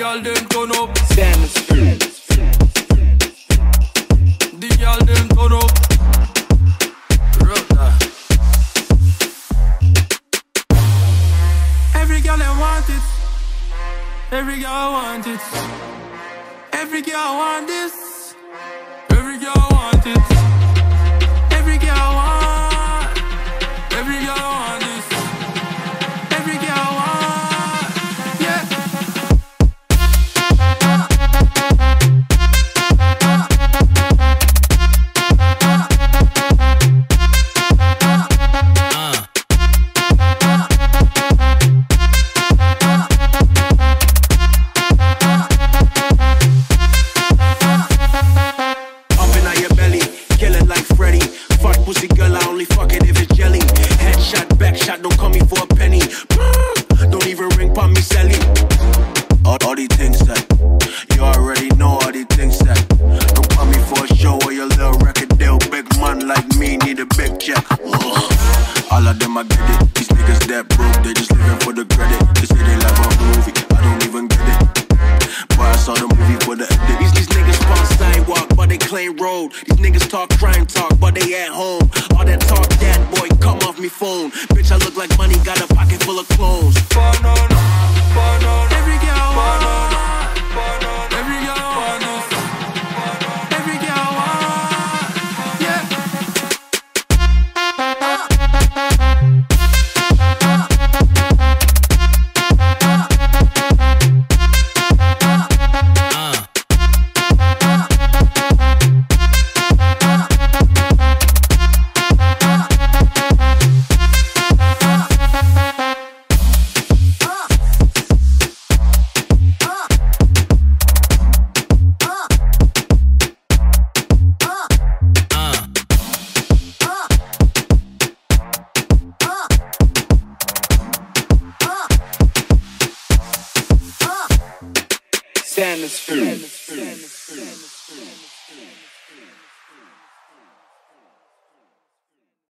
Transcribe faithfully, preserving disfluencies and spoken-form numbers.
girl them turn up. Sandersville. The girl them turn up. Every girl I want it. Every girl want it. Every girl want this. Every girl want it. Every girl want. Every girl want this. Every girl want. Yeah. Pussy girl, I only fuck it if it's jelly. Headshot, back shot, don't call me for a penny. Don't even ring pop me, Sally. All, all these things that you already know, all these things that don't call me for a show or your little record deal. Big man like me need a big check. Ugh. All of them I get it. These niggas that broke, they just living for the credit. They say they love a movie, I don't even get it. But I saw the movie for the edit. These, these niggas on sidewalk, but they claim road. These niggas talk crime talk, but they at home. All that talk, that boy, come off me phone. Bitch, I look like money, got a pocket full of clothes. Banana, banana. Every girl want banana. Every girl want this. Every girl want. Yeah. Sandersville.